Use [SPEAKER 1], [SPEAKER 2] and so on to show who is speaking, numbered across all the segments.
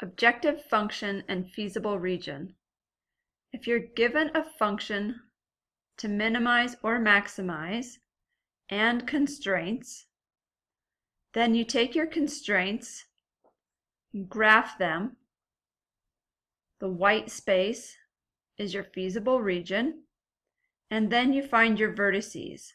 [SPEAKER 1] Objective function and feasible region. If you're given a function to minimize or maximize and constraints, then you take your constraints, graph them. The white space is your feasible region, and then you find your vertices.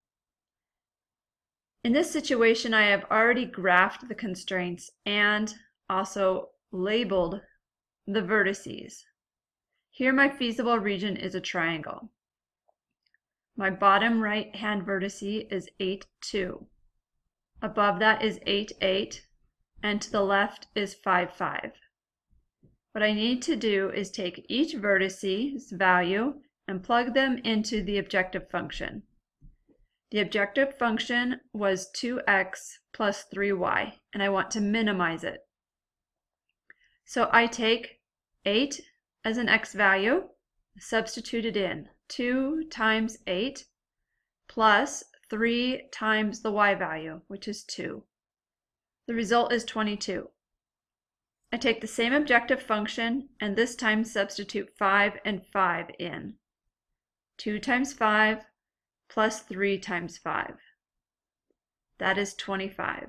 [SPEAKER 1] In this situation, I have already graphed the constraints and also labeled the vertices. Here my feasible region is a triangle. My bottom right hand vertice is 8, 2. Above that is 8, 8, and to the left is 5, 5. What I need to do is take each vertice's value and plug them into the objective function. The objective function was 2x plus 3y, and I want to minimize it. So I take 8 as an x value, substitute it in. 2 times 8 plus 3 times the y value, which is 2. The result is 22. I take the same objective function and this time substitute 5 and 5 in. 2 times 5 plus 3 times 5. That is 25.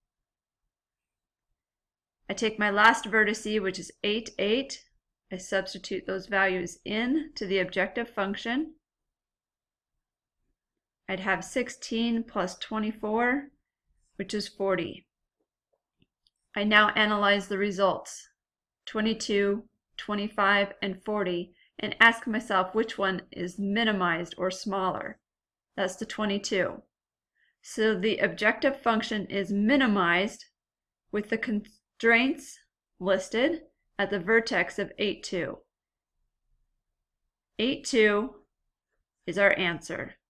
[SPEAKER 1] I take my last vertice, which is 8, 8. I substitute those values in to the objective function. I'd have 16 plus 24, which is 40. I now analyze the results, 22, 25, and 40, and ask myself which one is minimized or smaller. That's the 22. So the objective function is minimized with the constraints listed at the vertex of 8, 2. 8, 2 is our answer.